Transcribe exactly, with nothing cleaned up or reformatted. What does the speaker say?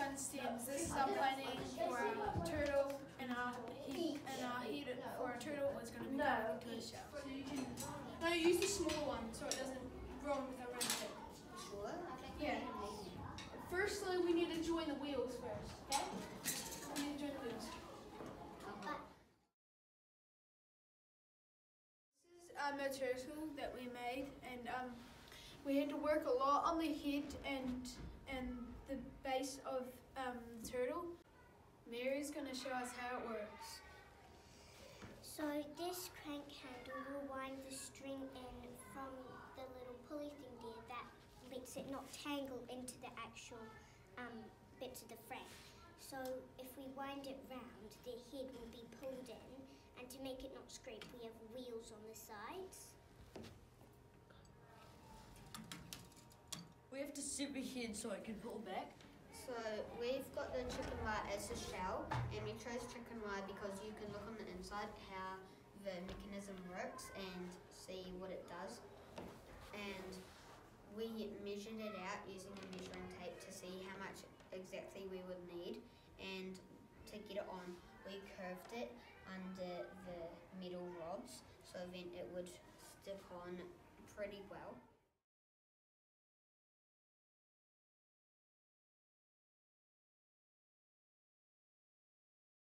Bluestone Stems. This is our planning for our turtle, and our head, and our head for our turtle is going to be going into a shell. So you can, no, use the small one so it doesn't ruin with our round tip. Sure. Yeah. Firstly, we need to join the wheels first. Okay? We need to join the wheels. Okay. This is our Meturtle that we made, and um, we had to work a lot on the head and and the base of um, the turtle. Mary's going to show us how it works. So this crank handle will wind the string in from the little pulley thing there that makes it not tangle into the actual um, bits of the frame. So if we wind it round, the head will be pulled in, and to make it not scrape, we have wheels on the sides. We have to super head so it can pull back. So we've got the chicken wire as a shell, and we chose chicken wire because you can look on the inside how the mechanism works and see what it does. And we measured it out using a measuring tape to see how much exactly we would need, and to get it on we curved it under the metal rods so then it would stick on pretty well.